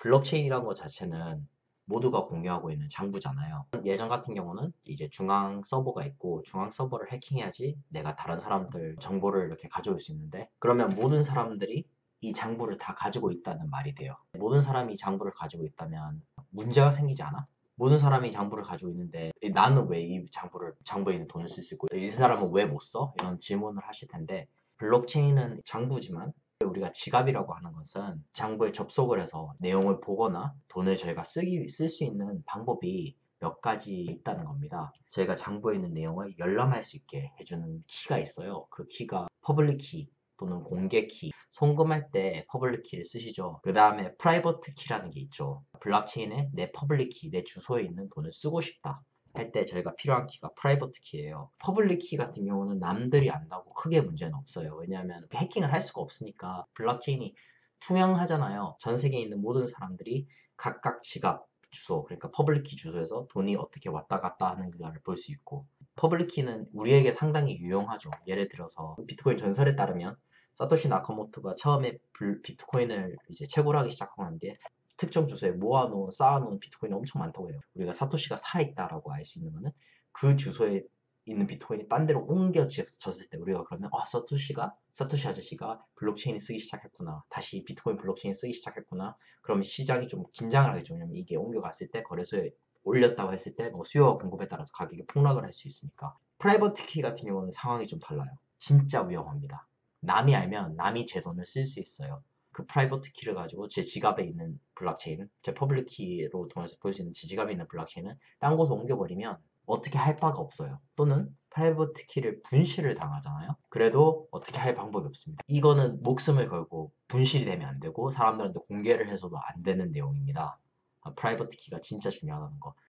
블록체인이란 것 자체는 모두가 공유하고 있는 장부잖아요. 예전 같은 경우는 이제 중앙 서버가 있고 중앙 서버를 해킹해야지 내가 다른 사람들 정보를 이렇게 가져올 수 있는데, 그러면 모든 사람들이 이 장부를 다 가지고 있다는 말이 돼요. 모든 사람이 이 장부를 가지고 있다면 문제가 생기지 않아? 모든 사람이 장부를 가지고 있는데 나는 왜 이 장부에 있는 돈을 쓸 수 있고 이 사람은 왜 못 써? 이런 질문을 하실 텐데, 블록체인은 장부지만 우리가 지갑이라고 하는 것은 장부에 접속을 해서 내용을 보거나 돈을 저희가 쓸 수 있는 방법이 몇 가지 있다는 겁니다. 저희가 장부에 있는 내용을 열람할 수 있게 해주는 키가 있어요. 그 키가 퍼블릭 키 또는 공개 키. 송금할 때 퍼블릭 키를 쓰시죠. 그 다음에 프라이버트 키라는 게 있죠. 블록체인에 내 퍼블릭 키, 내 주소에 있는 돈을 쓰고 싶다 할 때 저희가 필요한 키가 프라이버트 키예요. 퍼블릭 키 같은 경우는 남들이 안다고 크게 문제는 없어요. 왜냐하면 해킹을 할 수가 없으니까. 블록체인이 투명하잖아요. 전 세계에 있는 모든 사람들이 각각 지갑 주소, 그러니까 퍼블릭 키 주소에서 돈이 어떻게 왔다 갔다 하는 거를 볼 수 있고, 퍼블릭 키는 우리에게 상당히 유용하죠. 예를 들어서 비트코인 전설에 따르면 사토시 나카모토가 처음에 비트코인을 이제 채굴하기 시작한 게 특정 주소에 쌓아놓은 비트코인이 엄청 많다고 해요. 우리가 사토시가 살아있다라고 알 수 있는 거는 그 주소에 있는 비트코인이 딴 데로 옮겨졌을 때 우리가 그러면 사토시 아저씨가 블록체인을 쓰기 시작했구나. 다시 비트코인 블록체인 쓰기 시작했구나. 그럼 시장이 좀 긴장을 하겠죠. 왜냐면 이게 옮겨갔을 때 거래소에 올렸다고 했을 때 뭐 수요와 공급에 따라서 가격이 폭락을 할 수 있으니까. 프라이버트 키 같은 경우는 상황이 좀 달라요. 진짜 위험합니다. 남이 알면 남이 제 돈을 쓸 수 있어요. 그 프라이버트 키를 가지고 제 지갑에 있는 블록체인은, 제 퍼블릭 키로 통해서 볼 수 있는 제 지갑에 있는 블록체인은 딴 곳에 옮겨버리면 어떻게 할 바가 없어요. 또는 프라이버트 키를 분실을 당하잖아요. 그래도 어떻게 할 방법이 없습니다. 이거는 목숨을 걸고 분실이 되면 안 되고 사람들한테 공개를 해서도 안 되는 내용입니다. 프라이버트 키가 진짜 중요하다는 거.